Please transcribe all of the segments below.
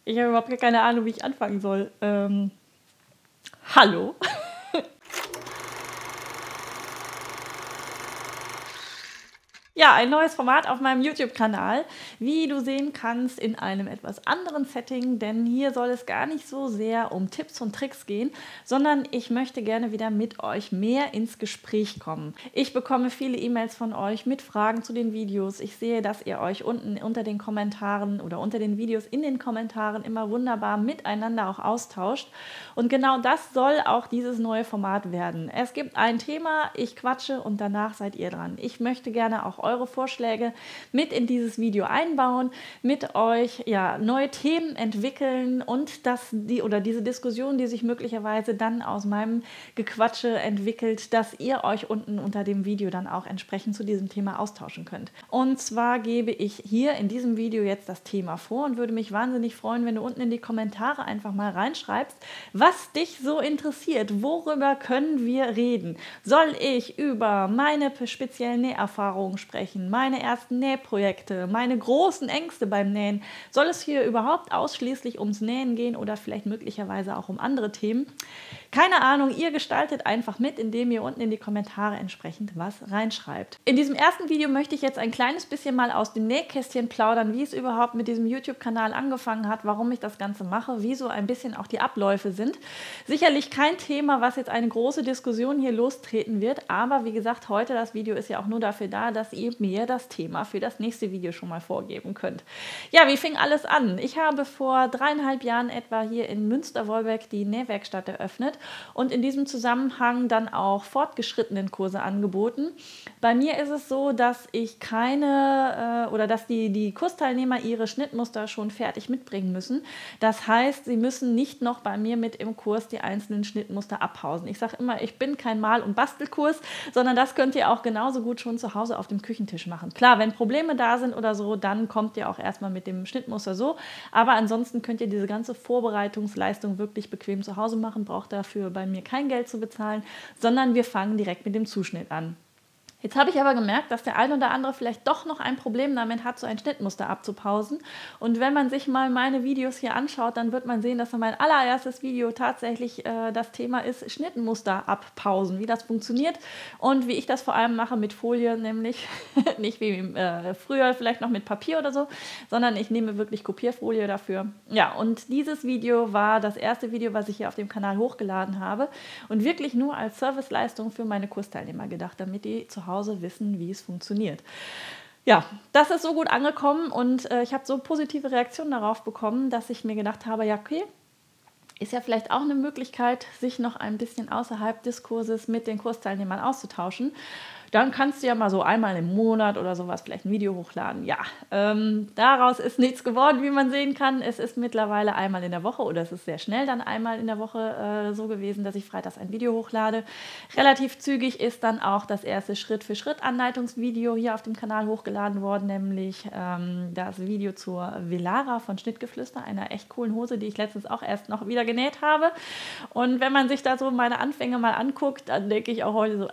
Ich habe überhaupt keine Ahnung, wie ich anfangen soll. Hallo? Ja, ein neues Format auf meinem YouTube-Kanal, wie du sehen kannst, in einem etwas anderen Setting, denn hier soll es gar nicht so sehr um Tipps und Tricks gehen, sondern ich möchte gerne wieder mit euch mehr ins Gespräch kommen. Ich bekomme viele E-Mails von euch mit Fragen zu den Videos. Ich sehe, dass ihr euch unten unter den Kommentaren oder unter den Videos in den Kommentaren immer wunderbar miteinander auch austauscht. Und genau das soll auch dieses neue Format werden. Es gibt ein Thema, ich quatsche und danach seid ihr dran. Ich möchte gerne auch eure Vorschläge mit in dieses Video einbauen, mit euch neue Themen entwickeln und diese Diskussion, die sich möglicherweise dann aus meinem Gequatsche entwickelt, dass ihr euch unten unter dem Video dann auch entsprechend zu diesem Thema austauschen könnt. Und zwar gebe ich hier in diesem Video jetzt das Thema vor und würde mich wahnsinnig freuen, wenn du unten in die Kommentare einfach mal reinschreibst, was dich so interessiert, worüber können wir reden? Soll ich über meine speziellen Näherfahrungen sprechen, meine ersten Nähprojekte, meine großen Ängste beim Nähen? Soll es hier überhaupt ausschließlich ums Nähen gehen oder vielleicht möglicherweise auch um andere Themen? Keine Ahnung, ihr gestaltet einfach mit, indem ihr unten in die Kommentare entsprechend was reinschreibt. In diesem ersten Video möchte ich jetzt ein kleines bisschen mal aus dem Nähkästchen plaudern, wie es überhaupt mit diesem YouTube-Kanal angefangen hat, warum ich das Ganze mache, wie so ein bisschen auch die Abläufe sind. Sicherlich kein Thema, was jetzt eine große Diskussion hier lostreten wird, aber wie gesagt, heute das Video ist ja auch nur dafür da, dass ihr mir das Thema für das nächste Video schon mal vorgeben könnt. Ja, wie fing alles an? Ich habe vor 3,5 Jahren etwa hier in Münster-Wolbeck die Nähwerkstatt eröffnet und in diesem Zusammenhang dann auch fortgeschrittenen Kurse angeboten. Bei mir ist es so, dass ich dass die Kursteilnehmer ihre Schnittmuster schon fertig mitbringen müssen. Das heißt, sie müssen nicht noch bei mir mit im Kurs die einzelnen Schnittmuster abpausen. Ich sage immer, ich bin kein Mal- und Bastelkurs, sondern das könnt ihr auch genauso gut schon zu Hause auf dem Küchentisch machen. Klar, wenn Probleme da sind oder so, dann kommt ihr auch erstmal mit dem Schnittmuster so. Aber ansonsten könnt ihr diese ganze Vorbereitungsleistung wirklich bequem zu Hause machen, braucht dafür bei mir kein Geld zu bezahlen, sondern wir fangen direkt mit dem Zuschnitt an. Jetzt habe ich aber gemerkt, dass der ein oder andere vielleicht doch noch ein Problem damit hat, so ein Schnittmuster abzupausen. Und wenn man sich mal meine Videos hier anschaut, dann wird man sehen, dass mein allererstes Video tatsächlich das Thema ist, Schnittmuster abpausen, wie das funktioniert und wie ich das vor allem mache mit Folie, nämlich nicht wie früher vielleicht noch mit Papier oder so, sondern ich nehme wirklich Kopierfolie dafür. Ja, und dieses Video war das erste Video, was ich hier auf dem Kanal hochgeladen habe und wirklich nur als Serviceleistung für meine Kursteilnehmer gedacht, damit die zu Hause wissen, wie es funktioniert. Ja, das ist so gut angekommen und ich habe so positive Reaktionen darauf bekommen, dass ich mir gedacht habe, ja okay, ist ja vielleicht auch eine Möglichkeit, sich noch ein bisschen außerhalb des Kurses mit den Kursteilnehmern auszutauschen. Dann kannst du ja mal so einmal im Monat oder sowas vielleicht ein Video hochladen. Ja, daraus ist nichts geworden, wie man sehen kann. Es ist mittlerweile einmal in der Woche oder es ist sehr schnell dann einmal in der Woche so gewesen, dass ich freitags ein Video hochlade. Relativ zügig ist dann auch das erste Schritt-für-Schritt-Anleitungsvideo hier auf dem Kanal hochgeladen worden, nämlich das Video zur Velara von Schnittgeflüster, einer echt coolen Hose, die ich letztens auch erst noch wieder genäht habe. Und wenn man sich da so meine Anfänge mal anguckt, dann denke ich auch heute so,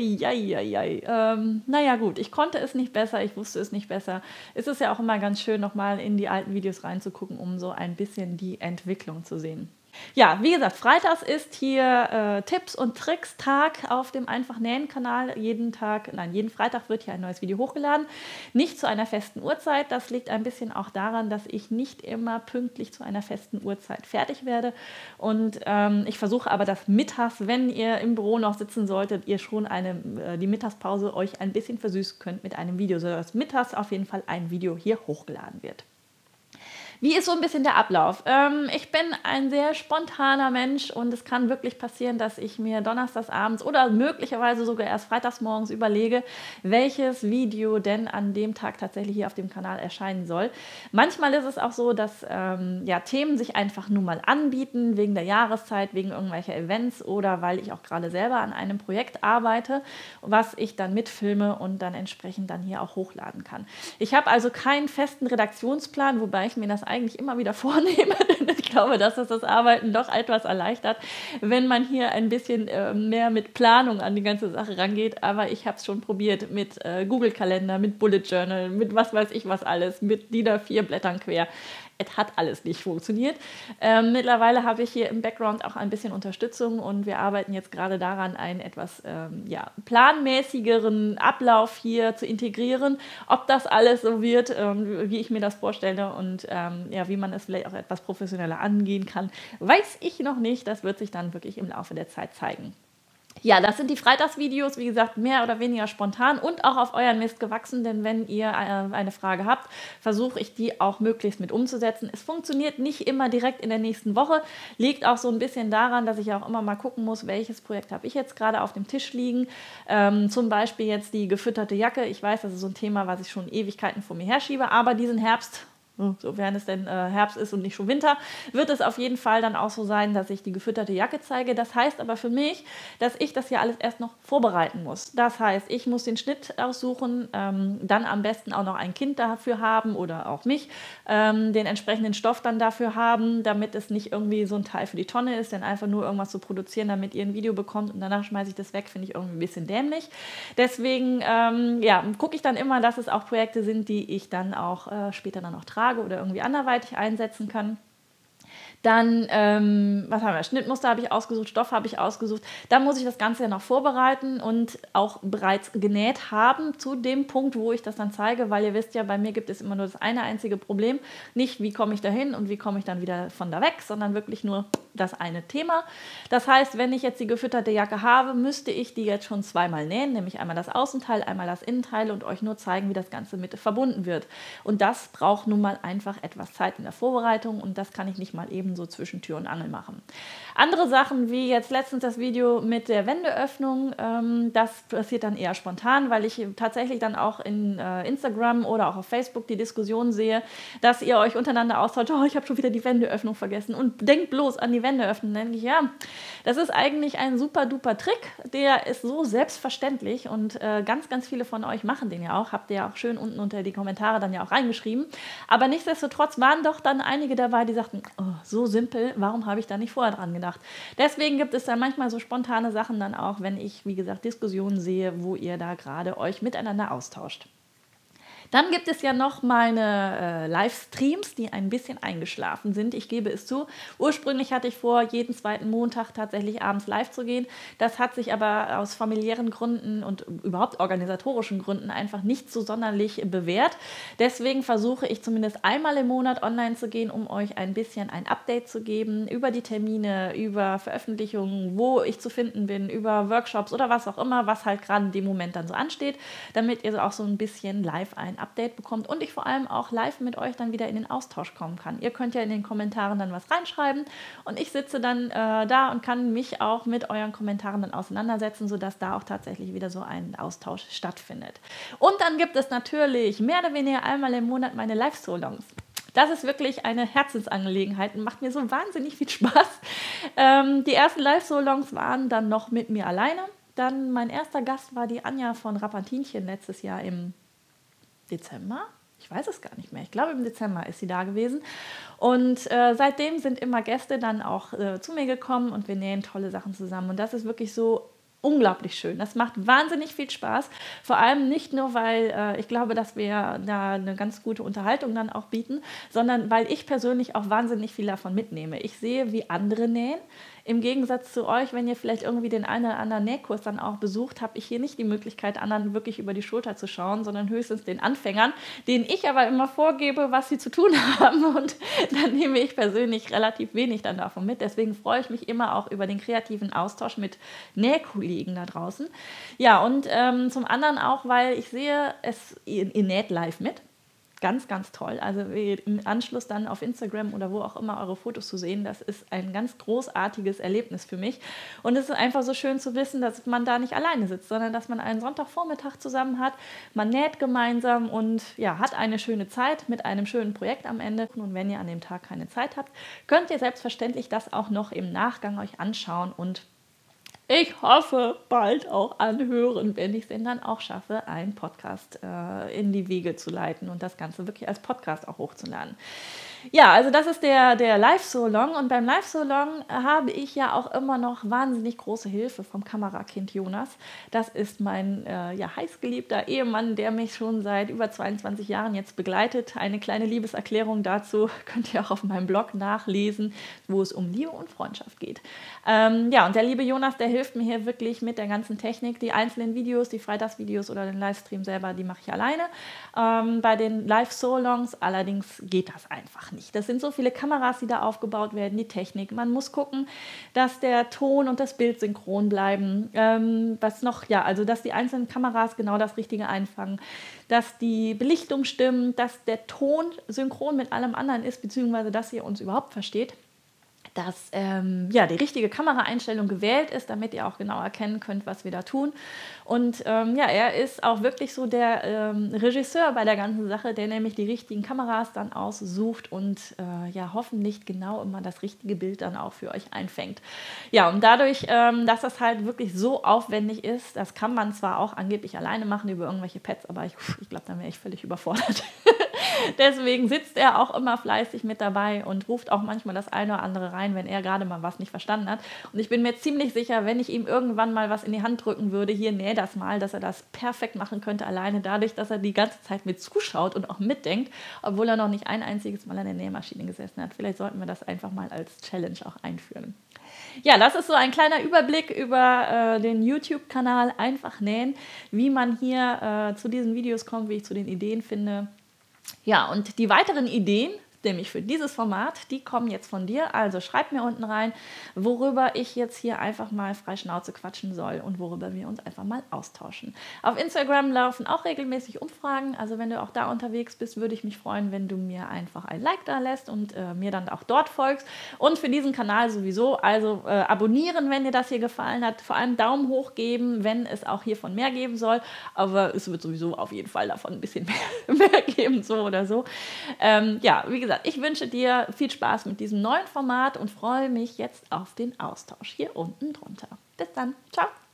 naja gut, ich konnte es nicht besser, ich wusste es nicht besser. Es ist ja auch immer ganz schön, nochmal in die alten Videos reinzugucken, um so ein bisschen die Entwicklung zu sehen. Ja, wie gesagt, freitags ist hier Tipps und Tricks Tag auf dem Einfach Nähen Kanal. Jeden Freitag wird hier ein neues Video hochgeladen. Nicht zu einer festen Uhrzeit. Das liegt ein bisschen auch daran, dass ich nicht immer pünktlich zu einer festen Uhrzeit fertig werde. Und ich versuche aber, dass mittags, wenn ihr im Büro noch sitzen solltet, ihr schon die Mittagspause euch ein bisschen versüßen könnt mit einem Video, sodass mittags auf jeden Fall ein Video hier hochgeladen wird. Wie ist so ein bisschen der Ablauf? Ich bin ein sehr spontaner Mensch und es kann wirklich passieren, dass ich mir donnerstags abends oder möglicherweise sogar erst freitags morgens überlege, welches Video denn an dem Tag tatsächlich hier auf dem Kanal erscheinen soll. Manchmal ist es auch so, dass Themen sich einfach nur mal anbieten, wegen der Jahreszeit, wegen irgendwelcher Events oder weil ich auch gerade selber an einem Projekt arbeite, was ich dann mitfilme und dann entsprechend dann hier auch hochladen kann. Ich habe also keinen festen Redaktionsplan, wobei ich mir das eigentlich immer wieder vornehme, denn ich glaube, dass es das Arbeiten doch etwas erleichtert, wenn man hier ein bisschen mehr mit Planung an die ganze Sache rangeht, aber ich habe es schon probiert mit Google-Kalender, mit Bullet Journal, mit was weiß ich was alles, mit DIN A4 Blättern quer. es hat alles nicht funktioniert. Mittlerweile habe ich hier im Background auch ein bisschen Unterstützung und wir arbeiten jetzt gerade daran, einen etwas planmäßigeren Ablauf hier zu integrieren. Ob das alles so wird, wie ich mir das vorstelle und wie man es vielleicht auch etwas professioneller angehen kann, weiß ich noch nicht. Das wird sich dann wirklich im Laufe der Zeit zeigen. Ja, das sind die Freitagsvideos, wie gesagt, mehr oder weniger spontan und auch auf euren Mist gewachsen, denn wenn ihr eine Frage habt, versuche ich die auch möglichst mit umzusetzen. Es funktioniert nicht immer direkt in der nächsten Woche, liegt auch so ein bisschen daran, dass ich auch immer mal gucken muss, welches Projekt habe ich jetzt gerade auf dem Tisch liegen. Zum Beispiel jetzt die gefütterte Jacke. Ich weiß, das ist so ein Thema, was ich schon Ewigkeiten vor mir herschiebe, aber diesen Herbst, sofern es denn Herbst ist und nicht schon Winter, wird es auf jeden Fall dann auch so sein, dass ich die gefütterte Jacke zeige. Das heißt aber für mich, dass ich das ja alles erst noch vorbereiten muss. Das heißt, ich muss den Schnitt aussuchen, dann am besten auch noch ein Kind dafür haben oder auch mich, den entsprechenden Stoff dann dafür haben, damit es nicht irgendwie so ein Teil für die Tonne ist, denn einfach nur irgendwas zu produzieren, damit ihr ein Video bekommt und danach schmeiße ich das weg, finde ich irgendwie ein bisschen dämlich. Deswegen gucke ich dann immer, dass es auch Projekte sind, die ich dann auch später dann noch trage oder irgendwie anderweitig einsetzen kann. Dann, was haben wir? Schnittmuster habe ich ausgesucht, Stoff habe ich ausgesucht. Dann muss ich das Ganze ja noch vorbereiten und auch bereits genäht haben zu dem Punkt, wo ich das dann zeige, weil ihr wisst ja, bei mir gibt es immer nur das eine einzige Problem. Nicht, wie komme ich da hin und wie komme ich dann wieder von da weg, sondern wirklich nur das eine Thema. Das heißt, wenn ich jetzt die gefütterte Jacke habe, müsste ich die jetzt schon zweimal nähen, nämlich einmal das Außenteil, einmal das Innenteil und euch nur zeigen, wie das Ganze mit verbunden wird. Und das braucht nun mal einfach etwas Zeit in der Vorbereitung und das kann ich nicht mal eben so zwischen Tür und Angel machen. Andere Sachen, wie jetzt letztens das Video mit der Wendeöffnung, das passiert dann eher spontan, weil ich tatsächlich dann auch in Instagram oder auch auf Facebook die Diskussion sehe, dass ihr euch untereinander austauscht, ich habe schon wieder die Wendeöffnung vergessen und denkt bloß an die Wendeöffnung. Dann denke ich, ja, das ist eigentlich ein super duper Trick, der ist so selbstverständlich und ganz, ganz viele von euch machen den ja auch, habt ihr ja auch schön unten unter die Kommentare dann ja auch reingeschrieben, aber nichtsdestotrotz waren doch dann einige dabei, die sagten, so simpel, warum habe ich da nicht vorher dran gedacht? Deswegen gibt es da manchmal so spontane Sachen dann auch, wenn ich, wie gesagt, Diskussionen sehe, wo ihr da gerade euch miteinander austauscht. Dann gibt es ja noch meine Livestreams, die ein bisschen eingeschlafen sind. Ich gebe es zu. Ursprünglich hatte ich vor, jeden zweiten Montag tatsächlich abends live zu gehen. Das hat sich aber aus familiären Gründen und überhaupt organisatorischen Gründen einfach nicht so sonderlich bewährt. Deswegen versuche ich zumindest einmal im Monat online zu gehen, um euch ein bisschen ein Update zu geben über die Termine, über Veröffentlichungen, wo ich zu finden bin, über Workshops oder was auch immer, was halt gerade in dem Moment dann so ansteht, damit ihr auch so ein bisschen live ein Update bekommt und ich vor allem auch live mit euch dann wieder in den Austausch kommen kann. Ihr könnt ja in den Kommentaren dann was reinschreiben und ich sitze dann da und kann mich auch mit euren Kommentaren dann auseinandersetzen, sodass da auch tatsächlich wieder so ein Austausch stattfindet. Und dann gibt es natürlich mehr oder weniger einmal im Monat meine Live-Solongs. Das ist wirklich eine Herzensangelegenheit und macht mir so wahnsinnig viel Spaß. Die ersten Live-Solongs waren dann noch mit mir alleine. Dann mein erster Gast war die Anja von Rapantinchen letztes Jahr im Dezember? Ich weiß es gar nicht mehr. Ich glaube, im Dezember ist sie da gewesen. Und seitdem sind immer Gäste dann auch zu mir gekommen und wir nähen tolle Sachen zusammen. Und das ist wirklich so unglaublich schön. Das macht wahnsinnig viel Spaß. Vor allem nicht nur, weil ich glaube, dass wir da eine ganz gute Unterhaltung dann auch bieten, sondern weil ich persönlich auch wahnsinnig viel davon mitnehme. Ich sehe, wie andere nähen. Im Gegensatz zu euch, wenn ihr vielleicht irgendwie den einen oder anderen Nähkurs dann auch besucht, habe ich hier nicht die Möglichkeit, anderen wirklich über die Schulter zu schauen, sondern höchstens den Anfängern, denen ich aber immer vorgebe, was sie zu tun haben. Und dann nehme ich persönlich relativ wenig dann davon mit. Deswegen freue ich mich immer auch über den kreativen Austausch mit Nähkollegen da draußen. Ja, und zum anderen auch, weil ich sehe, ihr näht live mit. Ganz, ganz toll. Also im Anschluss dann auf Instagram oder wo auch immer eure Fotos zu sehen, das ist ein ganz großartiges Erlebnis für mich. Und es ist einfach so schön zu wissen, dass man da nicht alleine sitzt, sondern dass man einen Sonntagvormittag zusammen hat, man näht gemeinsam und ja, hat eine schöne Zeit mit einem schönen Projekt am Ende. Und wenn ihr an dem Tag keine Zeit habt, könnt ihr selbstverständlich das auch noch im Nachgang euch anschauen und ich hoffe, bald auch anhören, wenn ich es denn dann auch schaffe, einen Podcast in die Wege zu leiten und das Ganze wirklich als Podcast auch hochzuladen. Ja, also das ist der Live-So-Long und beim Live-So-Long habe ich ja auch immer noch wahnsinnig große Hilfe vom Kamerakind Jonas. Das ist mein heißgeliebter Ehemann, der mich schon seit über 22 Jahren jetzt begleitet. Eine kleine Liebeserklärung dazu könnt ihr auch auf meinem Blog nachlesen, wo es um Liebe und Freundschaft geht. Und der liebe Jonas, der hilft mir hier wirklich mit der ganzen Technik. Die einzelnen Videos, die Freitagsvideos oder den Livestream selber, die mache ich alleine. Bei den Live-So-Longs allerdings geht das einfach nicht. Das sind so viele Kameras, die da aufgebaut werden, die Technik. Man muss gucken, dass der Ton und das Bild synchron bleiben. Dass die einzelnen Kameras genau das Richtige einfangen. Dass die Belichtung stimmt, dass der Ton synchron mit allem anderen ist, beziehungsweise dass ihr uns überhaupt versteht. Dass die richtige Kameraeinstellung gewählt ist, damit ihr auch genau erkennen könnt, was wir da tun. Und er ist auch wirklich so der Regisseur bei der ganzen Sache, der nämlich die richtigen Kameras dann aussucht und hoffentlich genau immer das richtige Bild dann auch für euch einfängt. Ja, und dadurch, dass das halt wirklich so aufwendig ist, das kann man zwar auch angeblich alleine machen über irgendwelche Pads, aber ich glaube, dann wäre ich völlig überfordert. Deswegen sitzt er auch immer fleißig mit dabei und ruft auch manchmal das eine oder andere rein, wenn er gerade mal was nicht verstanden hat. Und ich bin mir ziemlich sicher, wenn ich ihm irgendwann mal was in die Hand drücken würde, hier näh das mal, dass er das perfekt machen könnte, alleine dadurch, dass er die ganze Zeit mit zuschaut und auch mitdenkt, obwohl er noch nicht ein einziges Mal an der Nähmaschine gesessen hat. Vielleicht sollten wir das einfach mal als Challenge auch einführen. Ja, das ist so ein kleiner Überblick über den YouTube-Kanal Einfach Nähen, wie man hier zu diesen Videos kommt, wie ich zu den Ideen finde. Ja, und die weiteren Ideen, nämlich für dieses Format, die kommen jetzt von dir. Also schreib mir unten rein, worüber ich jetzt hier einfach mal frei Schnauze quatschen soll und worüber wir uns einfach mal austauschen. Auf Instagram laufen auch regelmäßig Umfragen. Also wenn du auch da unterwegs bist, würde ich mich freuen, wenn du mir einfach ein Like da lässt und mir dann auch dort folgst. Und für diesen Kanal sowieso, also abonnieren, wenn dir das hier gefallen hat. Vor allem Daumen hoch geben, wenn es auch hiervon mehr geben soll. Aber es wird sowieso auf jeden Fall davon ein bisschen mehr geben, so oder so. Wie gesagt, ich wünsche dir viel Spaß mit diesem neuen Format und freue mich jetzt auf den Austausch hier unten drunter. Bis dann. Ciao.